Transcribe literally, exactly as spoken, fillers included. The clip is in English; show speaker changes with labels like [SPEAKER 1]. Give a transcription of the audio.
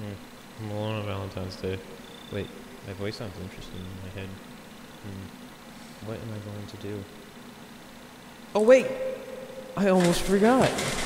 [SPEAKER 1] Hmm. I'm alone on Valentine's Day. Wait, my voice sounds interesting in my head. Hmm. What am I going to do? Oh wait! I almost forgot!